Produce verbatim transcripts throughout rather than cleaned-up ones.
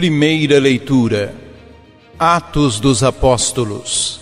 Primeira leitura. Atos dos Apóstolos.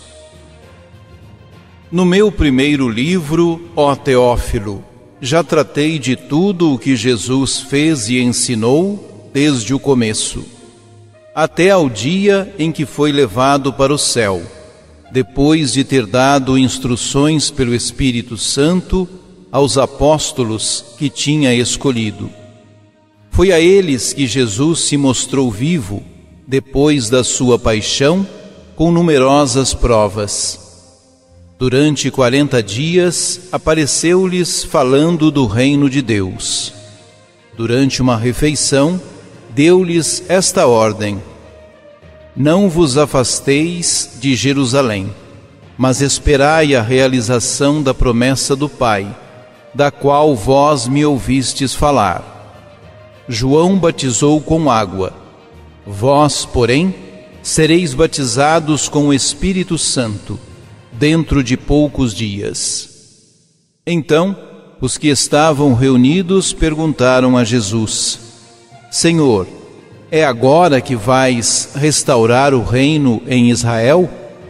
No meu primeiro livro, ó Teófilo, já tratei de tudo o que Jesus fez e ensinou desde o começo, até ao dia em que foi levado para o céu, depois de ter dado instruções pelo Espírito Santo aos apóstolos que tinha escolhido. Foi a eles que Jesus se mostrou vivo, depois da sua paixão, com numerosas provas. Durante quarenta dias, apareceu-lhes falando do reino de Deus. Durante uma refeição, deu-lhes esta ordem: não vos afasteis de Jerusalém, mas esperai a realização da promessa do Pai, da qual vós me ouvistes falar. João batizou com água. Vós, porém, sereis batizados com o Espírito Santo, dentro de poucos dias. Então, os que estavam reunidos perguntaram a Jesus: Senhor, é agora que vais restaurar o reino em Israel?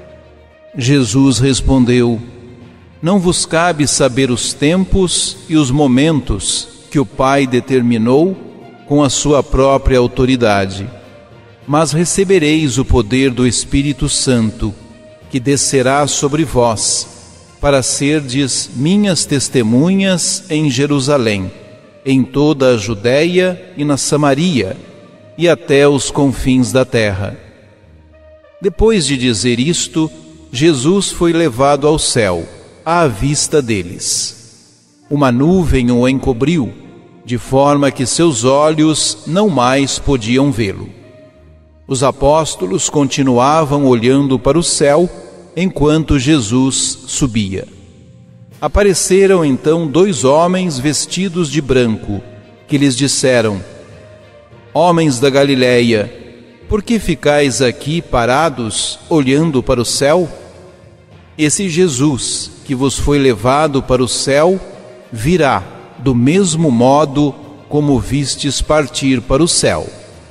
Jesus respondeu: não vos cabe saber os tempos e os momentos que o Pai determinou com a sua própria autoridade, mas recebereis o poder do Espírito Santo, que descerá sobre vós, para serdes minhas testemunhas em Jerusalém, em toda a Judéia e na Samaria, e até os confins da terra. Depois de dizer isto, Jesus foi levado ao céu, à vista deles. Uma nuvem o encobriu, de forma que seus olhos não mais podiam vê-lo. Os apóstolos continuavam olhando para o céu, enquanto Jesus subia. Apareceram então dois homens vestidos de branco, que lhes disseram: homens da Galileia, por que ficais aqui parados, olhando para o céu? Esse Jesus, que vos foi levado para o céu, virá do mesmo modo como vistes partir para o céu.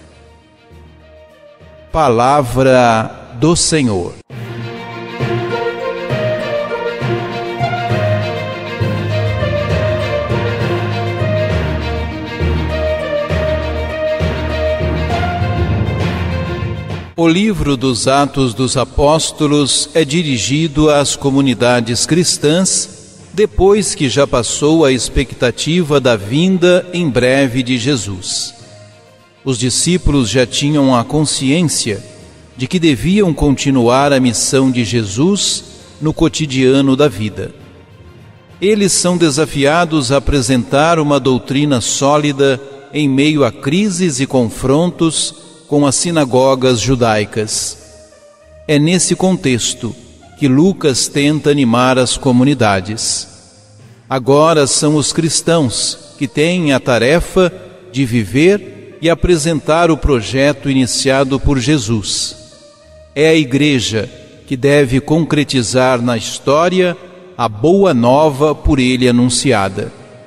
Palavra do Senhor. O livro dos Atos dos Apóstolos é dirigido às comunidades cristãs depois que já passou a expectativa da vinda em breve de Jesus. Os discípulos já tinham a consciência de que deviam continuar a missão de Jesus no cotidiano da vida. Eles são desafiados a apresentar uma doutrina sólida em meio a crises e confrontos com as sinagogas judaicas. É nesse contexto que Lucas tenta animar as comunidades. Agora são os cristãos que têm a tarefa de viver e apresentar o projeto iniciado por Jesus. É a igreja que deve concretizar na história a boa nova por ele anunciada.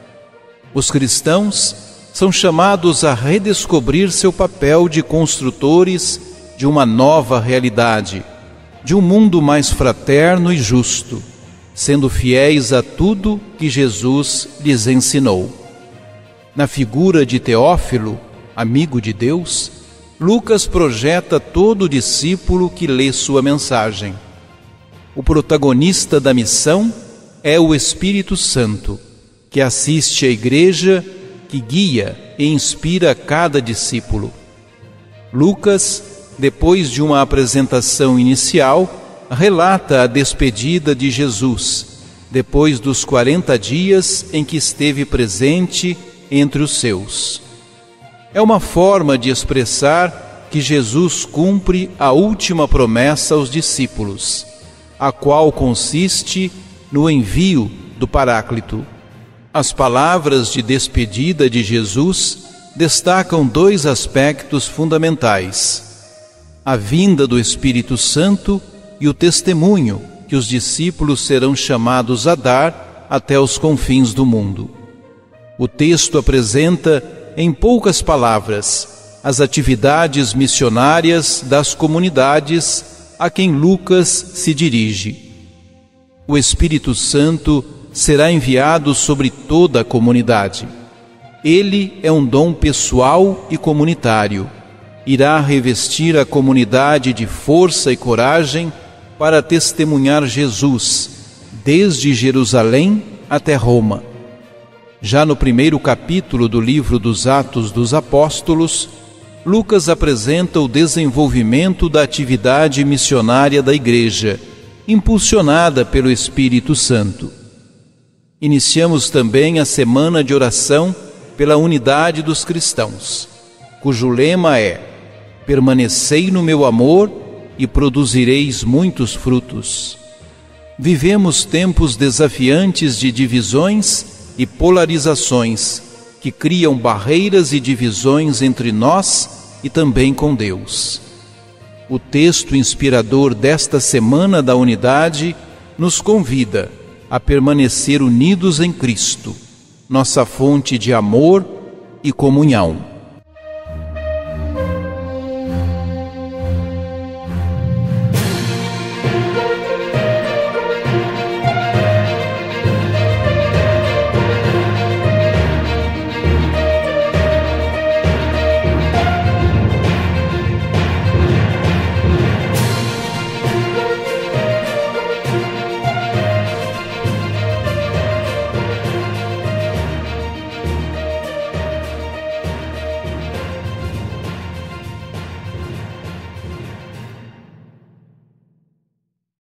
Os cristãos são chamados a redescobrir seu papel de construtores de uma nova realidade, de um mundo mais fraterno e justo, sendo fiéis a tudo que Jesus lhes ensinou. Na figura de Teófilo, amigo de Deus, Lucas projeta todo discípulo que lê sua mensagem. O protagonista da missão é o Espírito Santo, que assiste à igreja, que guia e inspira cada discípulo. Lucas, depois de uma apresentação inicial, relata a despedida de Jesus, depois dos quarenta dias em que esteve presente entre os seus. É uma forma de expressar que Jesus cumpre a última promessa aos discípulos, a qual consiste no envio do Paráclito. As palavras de despedida de Jesus destacam dois aspectos fundamentais: a vinda do Espírito Santo e o testemunho que os discípulos serão chamados a dar até os confins do mundo. O texto apresenta, em poucas palavras, as atividades missionárias das comunidades a quem Lucas se dirige. O Espírito Santo será enviado sobre toda a comunidade. Ele é um dom pessoal e comunitário. Irá revestir a comunidade de força e coragem para testemunhar Jesus, desde Jerusalém até Roma. Já no primeiro capítulo do livro dos Atos dos Apóstolos, Lucas apresenta o desenvolvimento da atividade missionária da Igreja, impulsionada pelo Espírito Santo. Iniciamos também a semana de oração pela unidade dos cristãos, cujo lema é: permanecei no meu amor e produzireis muitos frutos. Vivemos tempos desafiantes de divisões e polarizações que criam barreiras e divisões entre nós e também com Deus. O texto inspirador desta Semana da Unidade nos convida a permanecer unidos em Cristo, nossa fonte de amor e comunhão.